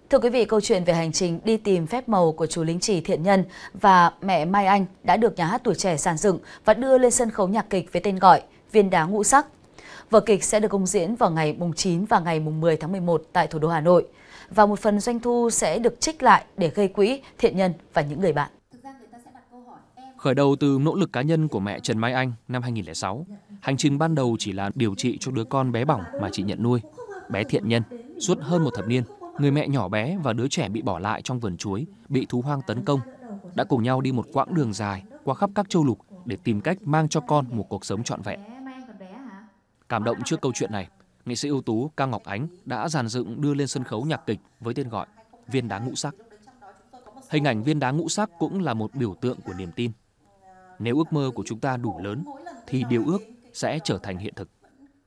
Thưa quý vị, câu chuyện về hành trình đi tìm phép màu của chú lính Chì Thiện Nhân và mẹ Mai Anh đã được Nhà hát Tuổi Trẻ dàn dựng và đưa lên sân khấu nhạc kịch với tên gọi Viên đá ngũ sắc. Vở kịch sẽ được công diễn vào ngày 9 và ngày 10 tháng 11 tại thủ đô Hà Nội. Và một phần doanh thu sẽ được trích lại để gây quỹ thiện nhân và những người bạn. Khởi đầu từ nỗ lực cá nhân của mẹ Trần Mai Anh năm 2006, hành trình ban đầu chỉ là điều trị cho đứa con bé bỏng mà chị nhận nuôi, bé Thiện Nhân. Suốt hơn một thập niên, người mẹ nhỏ bé và đứa trẻ bị bỏ lại trong vườn chuối, bị thú hoang tấn công, đã cùng nhau đi một quãng đường dài qua khắp các châu lục để tìm cách mang cho con một cuộc sống trọn vẹn. Cảm động trước câu chuyện này, nghệ sĩ ưu tú Cao Ngọc Ánh đã dàn dựng đưa lên sân khấu nhạc kịch với tên gọi Viên đá ngũ sắc. Hình ảnh viên đá ngũ sắc cũng là một biểu tượng của niềm tin. Nếu ước mơ của chúng ta đủ lớn, thì điều ước sẽ trở thành hiện thực.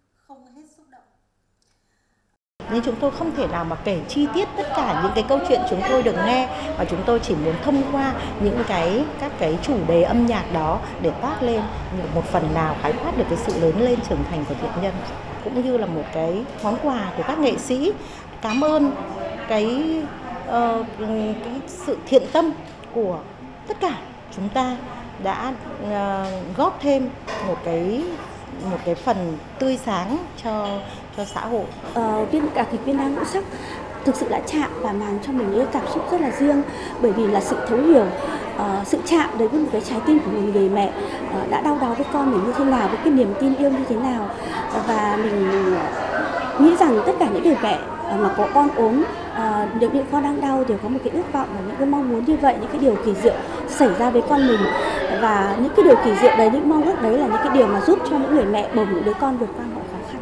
Nhưng chúng tôi không thể nào mà kể chi tiết tất cả những cái câu chuyện chúng tôi được nghe, và chúng tôi chỉ muốn thông qua những các cái chủ đề âm nhạc đó để toát lên một phần nào khái quát được cái sự lớn lên trưởng thành của Thiện Nhân, cũng như là một cái món quà của các nghệ sĩ cảm ơn cái sự thiện tâm của tất cả chúng ta đã góp thêm một cái phần tươi sáng cho xã hội. Cả kịch Viên đá ngũ sắc thực sự đã chạm và mang cho mình những cảm xúc rất là riêng, bởi vì là sự thấu hiểu, sự chạm đến với một cái trái tim của một người mẹ đã đau đáu với con mình như thế nào, với cái niềm tin yêu như thế nào. Và mình nghĩ rằng tất cả những người mẹ mà có con ốm, những con đang đau đều có một cái ước vọng và những cái mong muốn như vậy, những cái điều kỳ diệu xảy ra với con mình. Và những cái điều kỳ diệu đấy, những mong ước đấy là những cái điều mà giúp cho những người mẹ bồng những đứa con vượt qua mọi khó khăn.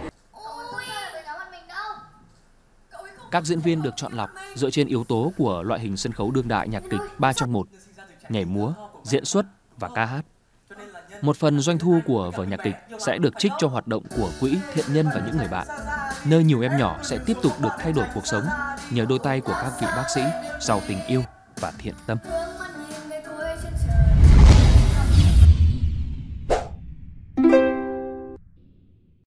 Các diễn viên được chọn lọc dựa trên yếu tố của loại hình sân khấu đương đại nhạc kịch 3 trong 1, nhảy múa, diễn xuất và ca hát. Một phần doanh thu của vở nhạc kịch sẽ được trích cho hoạt động của Quỹ Thiện Nhân và những người bạn, nơi nhiều em nhỏ sẽ tiếp tục được thay đổi cuộc sống nhờ đôi tay của các vị bác sĩ giàu tình yêu và thiện tâm.